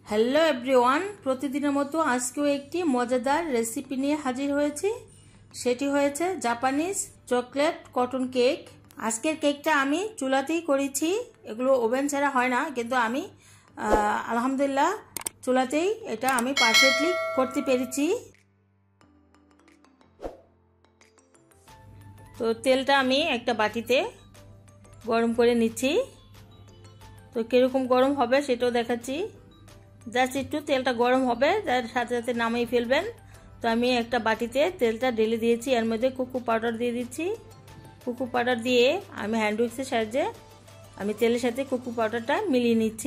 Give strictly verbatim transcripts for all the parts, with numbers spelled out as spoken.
Hello everyone, প্রতিদিনের মতো আজকেও একটি মজাদার রেসিপি নিয়ে হাজির হয়েছি। সেটি হয়েছে জাপানিজ চকলেট কটন কেক। আজকের কেকটা আমি চুলাতেই করেছি, এগুলো ওভেন ছাড়া হয় না, কিন্তু আমি আলহামদুলিল্লাহ চুলাতেই এটা আমি পারফেক্টলি করতে পেরেছি। তো তেলটা আমি একটা বাটিতে গরম করে নিচ্ছি। তো কীরকম গরম হবে সেটাও দেখাচ্ছি। জাস্ট একটু তেলটা গরম হবে, তার সাথে সাথে নামিয়ে ফেলবেন। তো আমি একটা বাটিতে তেলটা ঢেলে দিয়েছি, এর মধ্যে কোকো পাউডার দিয়ে দিচ্ছি। কোকো পাউডার দিয়ে আমি হ্যান্ড উইক্সের সাহায্যে আমি তেলের সাথে কোকো পাউডারটা মিলিয়ে নিচ্ছি।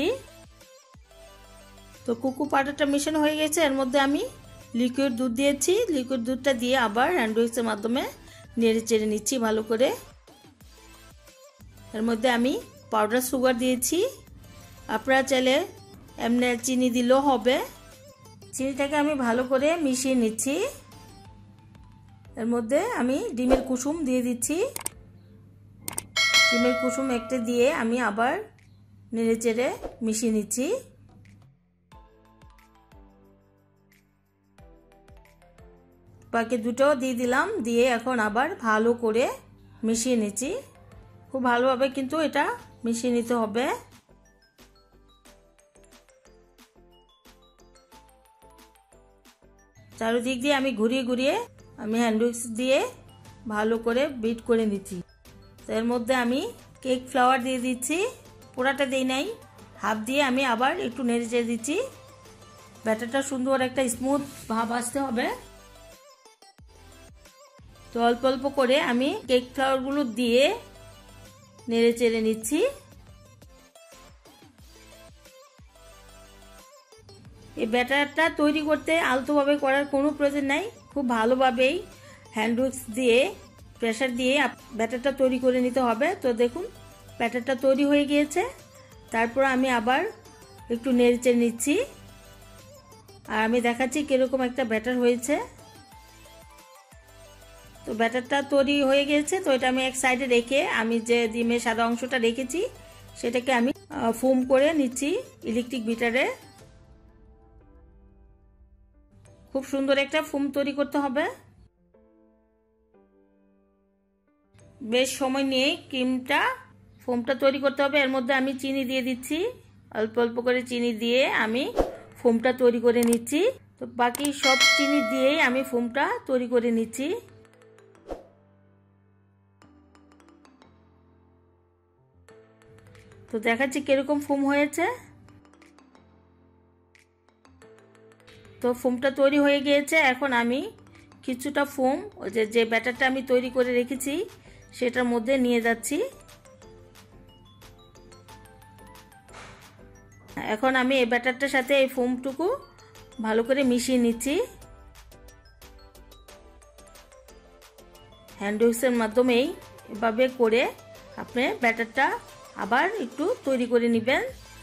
তো কোকো পাউডারটা মেশানো হয়ে গেছে, এর মধ্যে আমি লিকুইড দুধ দিয়েছি। লিকুইড দুধটা দিয়ে আবার হ্যান্ড উইক্সের মাধ্যমে নেড়ে চেড়ে নিচ্ছি ভালো করে। এর মধ্যে আমি পাউডার সুগার দিয়েছি, আপনারা চাইলে এমনি চিনি দিলেও হবে। চিনিটাকে আমি ভালো করে মিশিয়ে নিচ্ছি। এর মধ্যে আমি ডিমের কুসুম দিয়ে দিচ্ছি। ডিমের কুসুম একটা দিয়ে আমি আবার নেড়ে চেড়ে মিশিয়ে নিচ্ছি। বাকি দুটোও দিয়ে দিলাম, দিয়ে এখন আবার ভালো করে মিশিয়ে নিচ্ছি। খুব ভালোভাবে কিন্তু এটা মিশিয়ে নিতে হবে। চারিদিক দিয়ে আমি ঘুরিয়ে ঘুরিয়ে আমি হ্যান্ড উইক্স দিয়ে ভালো করে বিট করে নিচ্ছি। তো এর মধ্যে আমি কেক ফ্লাওয়ার দিয়ে দিচ্ছি, পুরাটা দিই নাই, হাফ দিয়ে আমি আবার একটু নেড়ে চেড়ে দিচ্ছি। ব্যাটারটা সুন্দর একটা স্মুথ ভাব আসতে হবে। তো অল্প অল্প করে আমি কেক ফ্লাওয়ারগুলো দিয়ে নেড়ে চেড়ে নিচ্ছি। এই ব্যাটারটা তৈরি করতে আলতোভাবে করার কোনো প্রয়োজন নাই, খুব ভালোভাবেই হ্যান্ড উইক্স দিয়ে প্রেসার দিয়ে ব্যাটারটা তৈরি করে নিতে হবে। তো দেখুন ব্যাটারটা তৈরি হয়ে গিয়েছে, তারপর আমি আবার একটু নেড়ে নিচ্ছি আর আমি দেখাচ্ছি কীরকম একটা ব্যাটার হয়েছে। তো ব্যাটারটা তৈরি হয়ে গিয়েছে, তো এটা আমি এক সাইডে রেখে আমি যে ডিমের সাদা অংশটা রেখেছি সেটাকে আমি ফোম করে নিচ্ছি ইলেকট্রিক বিটারে। খুব সুন্দর একটা ফোম তৈরি করতে হবে। বেশ সময় নিয়ে ক্রিমটা ফোমটা তৈরি করতে হবে। এর মধ্যে আমি চিনি দিয়ে দিচ্ছি, অল্প অল্প করে চিনি দিয়ে আমি ফোমটা তৈরি করে নিচ্ছি। তো বাকি সব চিনি দিয়েই আমি ফোমটা তৈরি করে নিচ্ছি। তো দেখাচ্ছি কিরকম ফোম হয়েছে। তো ফোমটা তৈরি হয়ে গিয়েছে, এখন আমি কিছুটা ফোম ওই যে যে ব্যাটারটা আমি তৈরি করে রেখেছি সেটার মধ্যে নিয়ে যাচ্ছি। এখন আমি এই ব্যাটারটার সাথে এই ফোমটুকু ভালো করে মিশিয়ে নিচ্ছি। হ্যান্ড উইক্সের মাধ্যমেই এভাবে করে আপনি ব্যাটারটা আবার একটু তৈরি করে নেবেন।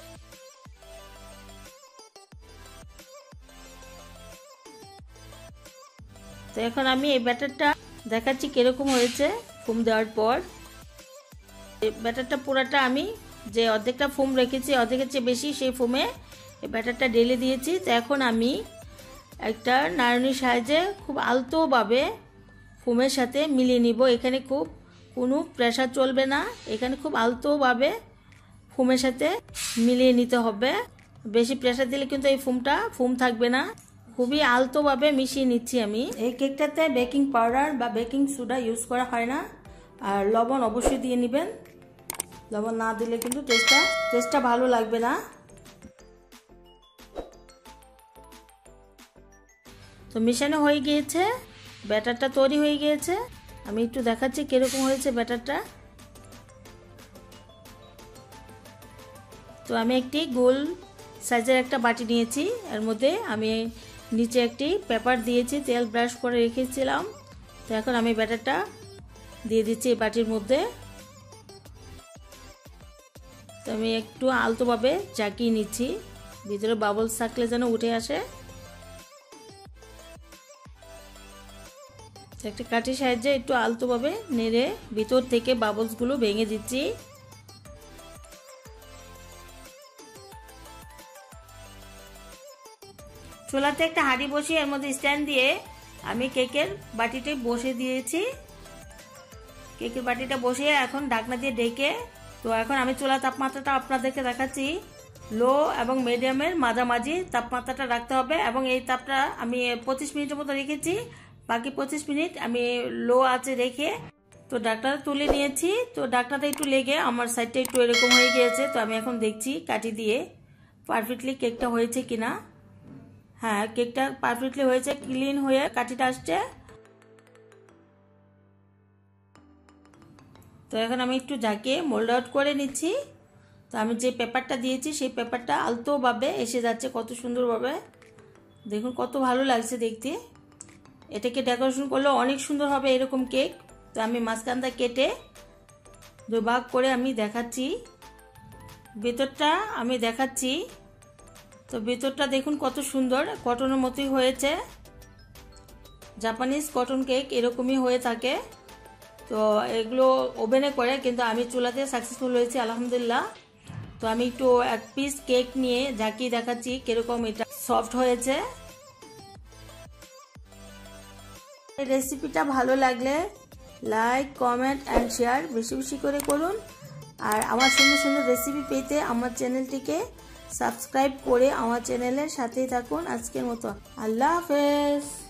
তো এখন আমি এই ব্যাটারটা দেখাচ্ছি কিরকম হয়েছে ফোম দেওয়ার পর। এই ব্যাটারটা পুরাটা আমি যে অর্ধেকটা ফোম রেখেছি, অর্ধেকের চেয়ে বেশি, সেই ফোমে এই ব্যাটারটা ঢেলে দিয়েছি। তো এখন আমি একটা নাড়নির সাহায্যে খুব আলতোভাবে ফোমের সাথে মিলিয়ে নিব। এখানে খুব কোনো প্রেসার চলবে না, এখানে খুব আলতোভাবে ফোমের সাথে মিলিয়ে নিতে হবে। বেশি প্রেসার দিলে কিন্তু এই ফোমটা ফোম থাকবে না। খুবই আলতোভাবে মিশিয়ে নিচ্ছি আমি। এই কেকটাতে বেকিং পাউডার বা বেকিং সোডা ইউজ করা হয় না, আর লবণ অবশ্যই দিয়ে নেবেন। লবণ না দিলে কিন্তু টেস্টটা টেস্টটা ভালো লাগবে না। তো মিশানো হয়ে গিয়েছে, ব্যাটারটা তৈরি হয়ে গিয়েছে। আমি একটু দেখাচ্ছি কিরকম হয়েছে ব্যাটারটা। তো আমি একটি গোল সাইজের একটা বাটি নিয়েছি, এর মধ্যে আমি নিচে একটি পেপার দিয়েছি, তেল ব্রাশ করে রেখেছিলাম। তো এখন আমি ব্যাটারটা দিয়ে দিচ্ছি এই বাটির মধ্যে। তো আমি একটু আলতোভাবে চাকিয়ে নিচ্ছি, ভিতরে বাবলস থাকলে যেন উঠে আসে। একটা কাঠির সাহায্যে একটু আলতোভাবে নেড়ে ভিতর থেকে বাবলসগুলো ভেঙে দিচ্ছি। চুলাতে একটা হাঁড়ি বসিয়ে এর মধ্যে স্ট্যান্ড দিয়ে আমি কেকের বাটিটা বসে দিয়েছি। কেকের বাটিটা বসিয়ে এখন ঢাকনা দিয়ে ঢেকে, তো এখন আমি চুলা তাপমাত্রাটা আপনাদেরকে দেখাচ্ছি। লো এবং মিডিয়ামের মাঝামাঝি তাপমাত্রাটা রাখতে হবে এবং এই তাপটা আমি পঁচিশ মিনিটের মতো রেখেছি। বাকি পঁচিশ মিনিট আমি লো আঁচে রেখে তো ঢাকনাটা তুলে নিয়েছি। তো ঢাকনাটা একটু লেগে আমার সাইডটা একটু এরকম হয়ে গিয়েছে। তো আমি এখন দেখছি কাঠি দিয়ে পারফেক্টলি কেকটা হয়েছে কিনা। হ্যাঁ, কেকটা পারফেক্টলি হয়েছে, ক্লিন হয়ে কাঠিটা আসছে। তো এখন আমি একটু ঝাঁকিয়ে মোল্ড আউট করে নিচ্ছি। তো আমি যে পেপারটা দিয়েছি সেই পেপারটা আলতোভাবে এসে যাচ্ছে কত সুন্দরভাবে, দেখুন কত ভালো লাগছে দেখতে। এটাকে ডেকোরেশন করলে অনেক সুন্দর হবে এরকম কেক। তো আমি মাঝখানটা কেটে দুই ভাগ করে আমি দেখাচ্ছি, ভেতরটা আমি দেখাচ্ছি। তো ভেতরটা দেখুন কত সুন্দর, কটনের মতোই হয়েছে। জাপানিজ কটন কেক এরকমই হয়ে থাকে। তো এগুলো ওভেনে করে, কিন্তু আমি চুলাতে সাকসেসফুল হয়েছি আলহামদুলিল্লাহ। তো আমি একটু এক পিস কেক নিয়ে ঝাঁকিয়ে দেখাচ্ছি কিরকম এটা সফট হয়েছে। এই রেসিপিটা ভালো লাগলে লাইক, কমেন্ট অ্যান্ড শেয়ার বেশি বেশি করে করুন। আর আমার সুন্দর সুন্দর রেসিপি পেতে আমার চ্যানেলটিকে সাবস্ক্রাইব করে আমার চ্যানেলের সাথেই থাকুন। আজকের মতো আল্লাহ হাফেজ।